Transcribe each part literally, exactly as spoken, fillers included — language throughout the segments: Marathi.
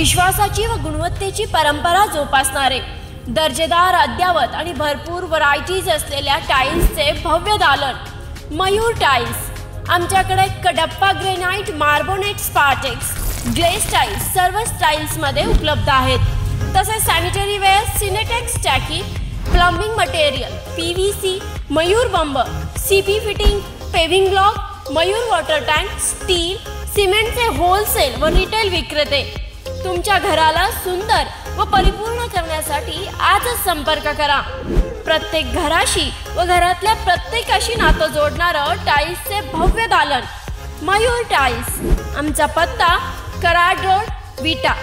विश्वासाची व गुणवत्तेची परंपरा जोपासणारे, दर्जेदार, अद्यावत आणि भरपूर व्हरायटीज असलेल्या टाइल्सचे भव्य दालन मयूर टाइल्स। आमच्याकडे कडप्पा ग्रेनाइट, मार्बोनेट, स्पार्टेक्स, ग्लेस टाइल्स सर्व स्टाईल्समध्ये उपलब्ध आहेत। तसेच सॅनिटरी वेअर, सिनेटेक्स टाकी, प्लंबिंग मटेरियल, पीव्हीसी, मयूर बंब, CP fitting, paving block, Mayur water tank, steel, सिमेंटचे होलसेल व रिटेल विक्रेते। तुमच्या घराला सुंदर व परिपूर्ण करण्यासाठी आजच संपर्क करा। प्रत्येक घराशी व घरातल्या प्रत्येकाशी नातं जोडणारं टाइल्सचे भव्य दालन मयूर टाइल्स। आमचा पत्ता कराड रोड, विटा।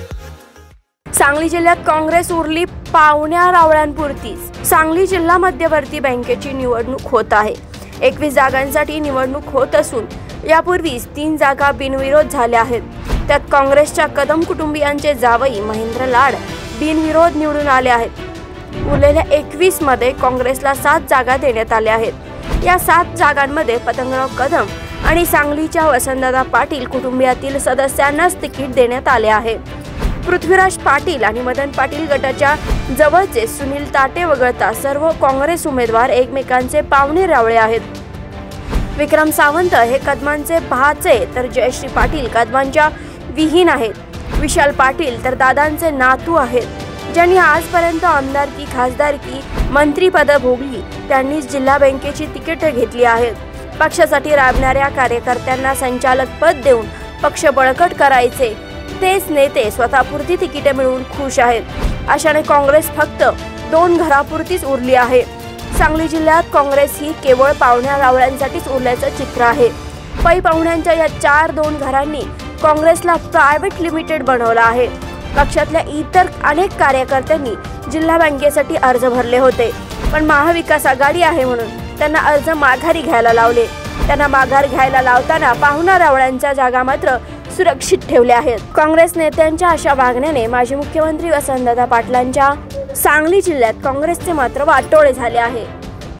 सांगली जिल्ह्यात काँग्रेस उरली पावण्या रावळ्यांपुरतीच। सांगली जिल्हा मध्यवर्ती बँकेची निवडणूक होत आहे। एकवीस जागांसाठी निवडणूक होत असून यापूर्वीच तीन जागा बिनविरोध झाल्या आहेत। त्यात काँग्रेसच्या कदम कुटुंबियांचे जावई महेंद्र लाड बिनविरोध निवडून आले आहेत। उरलेल्या एकवीस मध्ये काँग्रेसला सात जागा देण्यात आल्या आहेत। या सात जागांमध्ये पतंगराव कदम आणि सांगलीच्या वसंतदादा पाटील कुटुंबियातील सदस्यांनाच तिकीट देण्यात आले आहे। पृथ्वीराज पाटील आणि मदन पाटील गटाच्या जवळचे सुनील ताटे वगळता सर्व काँग्रेस उमेदवार एकमेकांचे पावणे रावळे आहेत। विक्रम सावंत हे कदमांचे भाचे तर जयश्री पाटील कदमांच्या विहीन आहेत। विशाल पाटील तर दादांचे नातू आहेत। ज्यांनी आजपर्यंत आमदारकी, खासदारकी, मंत्रीपद भोगली त्यांनीच जिल्हा बँकेची तिकीट घेतली आहेत। पक्षासाठी राबणाऱ्या कार्यकर्त्यांना संचालक पद देऊन पक्ष बळकट करायचे, तेच नेते स्वतःपुरती तिकीटे मिळवून खुश आहेत। अशाने काँग्रेस फक्त दोन घरापुरतीच उरली आहे। सांगली जिल्ह्यात काँग्रेस ही केवळ पावण्या रावळ्यांसाठीच उरल्याचं चित्र आहे। पै पाहुण्यांच्या या चार दोन घरांनी काँग्रेसला प्रायव्हेट लिमिटेड बनवलं आहे। पक्षातल्या इतर अनेक कार्यकर्त्यांनी जिल्हा बँकेसाठी अर्ज भरले होते, पण महाविकास आघाडी आहे म्हणून त्यांना अर्ज माघारी घ्यायला लावले। त्यांना माघार घ्यायला लावताना पाहुणा रावळ्यांच्या जागा मात्र सुरक्षित ठेवल्या आहेत। काँग्रेस नेत्यांच्या अशा वागण्याने माजी मुख्यमंत्री वसंतदादा पाटलांच्या सांगली जिल्ह्यात काँग्रेसचे मात्र वाटोळे झाले आहे।